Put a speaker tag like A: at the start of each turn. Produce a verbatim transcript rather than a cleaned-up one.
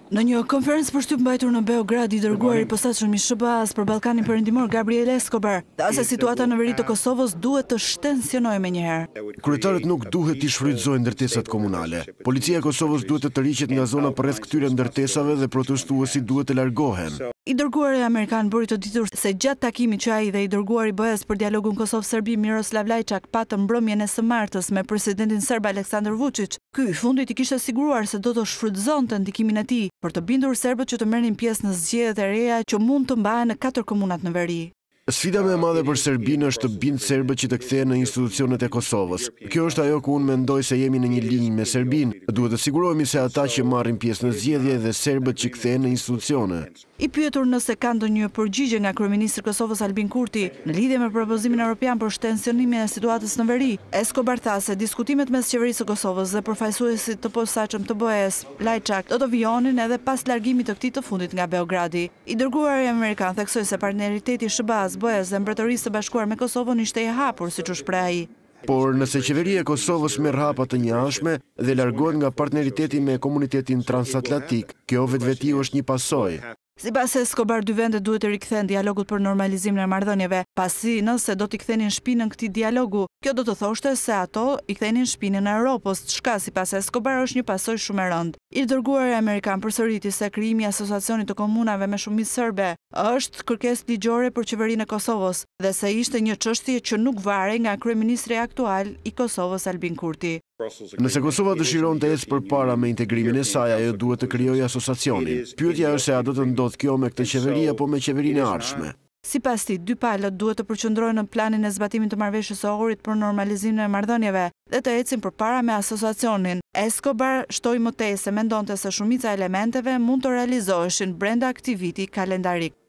A: Në një konferencë për shtyp mbajtur në Beograd, i dërguari i posaçëm i S B A-s për Ballkanin Perëndimor Gabriel Escobar tha se situata në veri të Kosovës duhet të shtensionohet menjëherë.
B: Kryetarët nuk duhet të shfrytëzojnë ndërtesat komunale. Policia e Kosovës duhet të tërhiqet nga zona përreth këtyre ndërtesave dhe protestuesit duhet të largohen.
A: I dërguari amerikan bëri të ditur se gjatë takimit që ai dhe i dërguari B E-s për dialogun Kosovë-Serbi Miroslav Lajçak patën mbrëmjen e së martës me presidentin serb Aleksandar Vuçiç, ky i fundit i kishte siguruar se do të shfrytëzonte ndikimin e tij për të bindur serbët që të merrnin pjesë në zgjedhjet e reja që mund të mbahen në katër komunat në veri.
B: Sfida më e madhe për Serbinë është të bindë serbët që të kthehen në institucionet e Kosovës. Kjo është ajo ku unë mendoj se jemi në një linjë me Serbinë. Duhet të sigurohemi se ata që marrin pjesë në zgjedhje dhe serbët që kthehen në institucione.
A: I pyetur nëse ka ndonjë përgjigje nga kryeministri i Kosovës Albin Kurti në lidhje me propozimin evropian për shtensionimin e situatës në veri, Escobar tha se diskutimet mes qeverisë së Kosovës dhe përfaqësuesit të posaçëm të B E-s, Lajçak, do të vijonin edhe pas largimit të këtij të fundit nga Beogradi. I dërguari amerikan theksoi se partneriteti S B A-s, B E-s dhe Mbretërisë së Bashkuar me Kosovën ishte i hapur, siç u shpreh ai.
B: Por nëse qeveria e Kosovës merr hapa të njëanshme dhe largohet nga partneriteti me komunitetin transatlantik, kjo vetveti është një pasojë.
A: Sipas Escobar, dy vendet duhet të rikthehen dialogut për normalizimin e marrëdhënieve, pasi nëse do t'i kthenin shpinën këtij dialogu, kjo do të thoshte se ato i kthenin shpinën e Europës, çka sipas Escobar është një pasojë shumë e rëndë. I dërguari amerikan përsëriti se krijimi i asociacionit të komunave me shumicë serbe është kërkesë ligjore për qeverinë e Kosovës dhe se ishte një çështje që nuk varej nga kryeministri aktual i Kosovës Albin Kurti.
B: Nëse Kosova dëshiron të ecë përpara me integrimin e saj, ajo duhet të krijojë asociacionin. Pyetja është se a do të ndodhë kjo me këtë qeveri apo me qeverinë e ardhshme.
A: Sipas tij, dy palët duhet të përqendrohen në planin e zbatimit të marrëveshjes së Ohurit për normalizimin e marrëdhënieve dhe të ecin përpara me asociacionin. Escobar shtoi më tej se mendonte se shumica e elementeve mund të realizoheshin brenda aktiviti kalendarik.